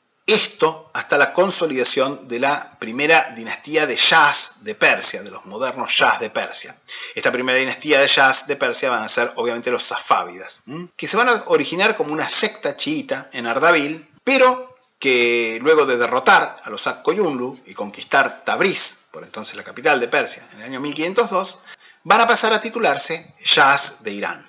Esto hasta la consolidación de la primera dinastía de Shahs de Persia, de los modernos Shahs de Persia. Esta primera dinastía de Shahs de Persia van a ser obviamente los Safávidas, que se van a originar como una secta chiita en Ardabil, pero que luego de derrotar a los Ak-Koyunlu y conquistar Tabriz, por entonces la capital de Persia, en el año 1502, van a pasar a titularse Shahs de Irán.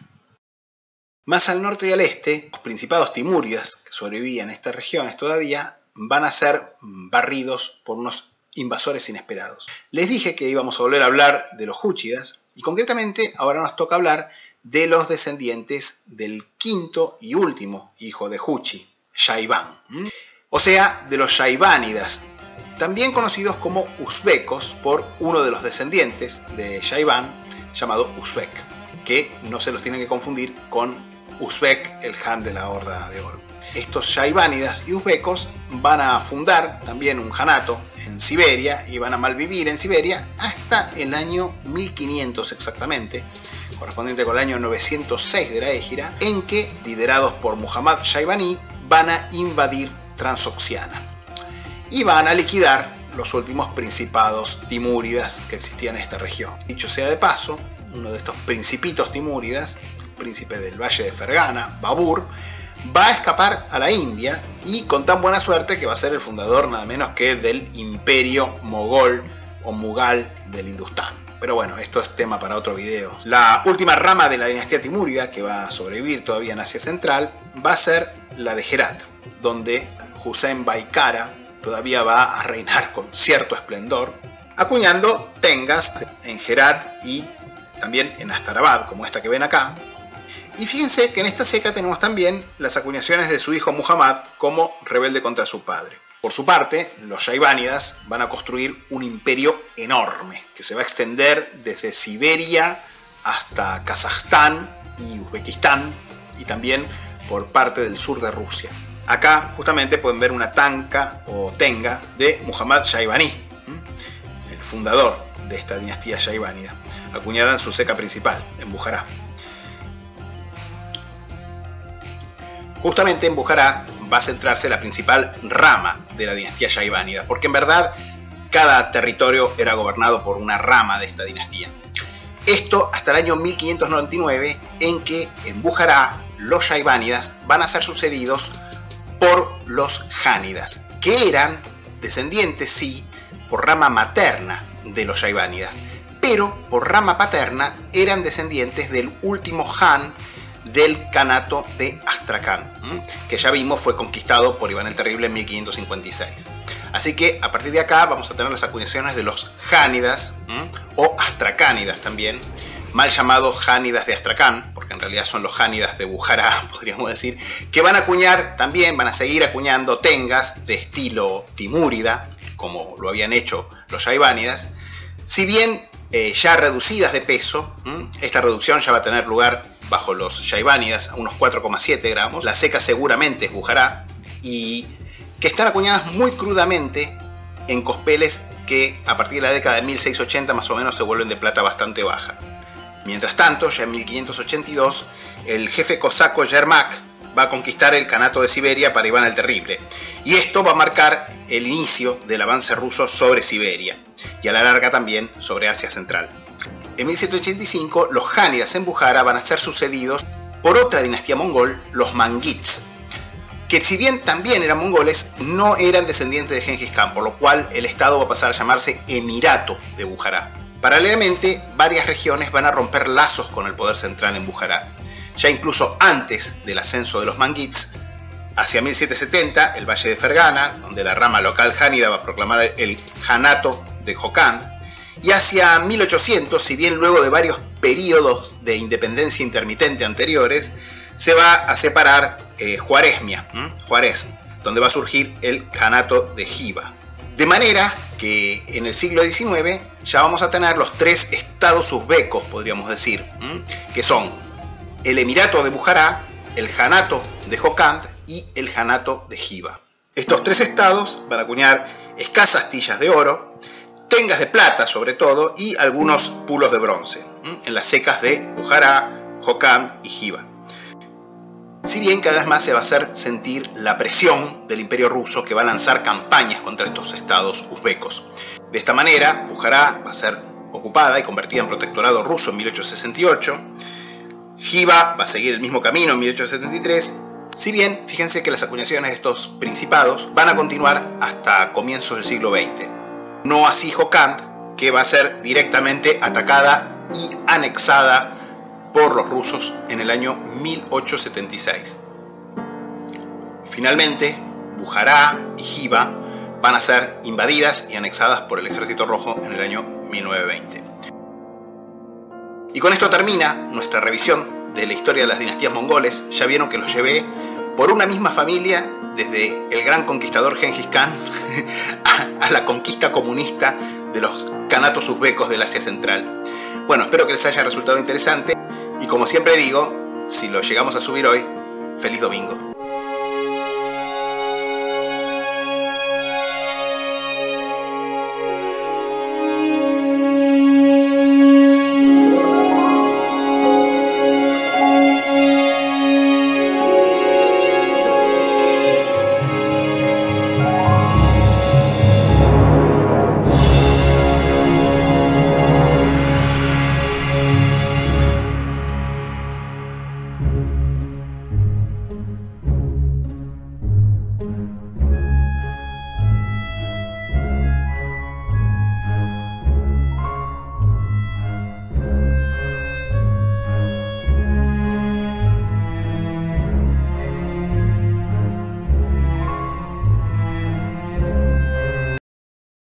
Más al norte y al este, los principados timúridas que sobrevivían en estas regiones todavía van a ser barridos por unos invasores inesperados. Les dije que íbamos a volver a hablar de los Júchidas y concretamente ahora nos toca hablar de los descendientes del quinto y último hijo de Juchi, Shaibán. O sea, de los Shaibánidas, también conocidos como uzbecos por uno de los descendientes de Shaibán llamado Uzbek, que no se los tienen que confundir con Uzbek, el Han de la Horda de Oro. Estos Shaibánidas y uzbecos van a fundar también un Hanato en Siberia y van a malvivir en Siberia hasta el año 1500 exactamente, correspondiente con el año 906 de la Égira, en que, liderados por Muhammad Shaibani, van a invadir Transoxiana y van a liquidar los últimos principados timúridas que existían en esta región. Dicho sea de paso, uno de estos principitos timúridas, príncipe del Valle de Fergana, Babur, va a escapar a la India y con tan buena suerte que va a ser el fundador nada menos que del imperio mogol o mughal del Hindustán. Pero bueno, esto es tema para otro video. La última rama de la dinastía timúrida que va a sobrevivir todavía en Asia Central va a ser la de Herat, donde Hussein Baikara todavía va a reinar con cierto esplendor, acuñando tengas en Herat y también en Astarabad, como esta que ven acá. Y fíjense que en esta ceca tenemos también las acuñaciones de su hijo Muhammad como rebelde contra su padre. Por su parte, los Shaibánidas van a construir un imperio enorme que se va a extender desde Siberia hasta Kazajstán y Uzbekistán y también por parte del sur de Rusia. Acá justamente pueden ver una tanka o tenga de Muhammad Shaibani, el fundador de esta dinastía shaibánida, acuñada en su ceca principal, en Bujará. Justamente en Bujará va a centrarse la principal rama de la dinastía shaibánida, porque en verdad cada territorio era gobernado por una rama de esta dinastía. Esto hasta el año 1599, en que en Bujará los shaibánidas van a ser sucedidos por los jánidas, que eran descendientes, sí, por rama materna de los shaibánidas, pero por rama paterna eran descendientes del último jan del Kanato de Astracán, que ya vimos fue conquistado por Iván el Terrible en 1556. Así que a partir de acá vamos a tener las acuñaciones de los jánidas o astracánidas también, mal llamados jánidas de Astracán, porque en realidad son los jánidas de Bujará, podríamos decir, que van a acuñar también, van a seguir acuñando tengas de estilo timúrida, como lo habían hecho los shaibánidas, si bien ya reducidas de peso. Esta reducción ya va a tener lugar bajo los shaibánidas a unos 4,7 gramos. La ceca seguramente es Bujará, y que están acuñadas muy crudamente en cospeles que a partir de la década de 1680 más o menos se vuelven de plata bastante baja. Mientras tanto, ya en 1582, el jefe cosaco Yermak va a conquistar el Kanato de Siberia para Iván el Terrible, y esto va a marcar el inicio del avance ruso sobre Siberia y a la larga también sobre Asia Central. En 1785 los jánidas en Bujará van a ser sucedidos por otra dinastía mongol, los Mangits, que si bien también eran mongoles, no eran descendientes de Gengis Khan, por lo cual el estado va a pasar a llamarse Emirato de Bujará. Paralelamente, varias regiones van a romper lazos con el poder central en Bujará. Ya incluso antes del ascenso de los Mangits, hacia 1770, el Valle de Fergana, donde la rama local jánida va a proclamar el Janato de Jokand, y hacia 1800, si bien luego de varios periodos de independencia intermitente anteriores, se va a separar Juarezmia, donde va a surgir el Janato de Jiva. De manera que en el siglo XIX ya vamos a tener los tres estados uzbecos, podríamos decir, que son el Emirato de Bujará, el Janato de Jokand y el Janato de Jiva. Estos tres estados van a acuñar escasas tillas de oro, tengas de plata sobre todo y algunos pulos de bronce en las cecas de Bujará, Jokand y Jiva. Si bien cada vez más se va a hacer sentir la presión del Imperio ruso, que va a lanzar campañas contra estos estados uzbecos. De esta manera, Bujará va a ser ocupada y convertida en protectorado ruso en 1868. Jiva va a seguir el mismo camino en 1873. Si bien, fíjense que las acuñaciones de estos principados van a continuar hasta comienzos del siglo XX. No así Jokand, que va a ser directamente atacada y anexada por los rusos en el año 1876. Finalmente, Bujará y Jiva van a ser invadidas y anexadas por el Ejército Rojo en el año 1920. Y con esto termina nuestra revisión de la historia de las dinastías mongoles. Ya vieron que los llevé por una misma familia, desde el gran conquistador Gengis Khan a la conquista comunista de los kanatos uzbecos del Asia Central. Bueno, espero que les haya resultado interesante. Y como siempre digo, si lo llegamos a subir hoy, feliz domingo.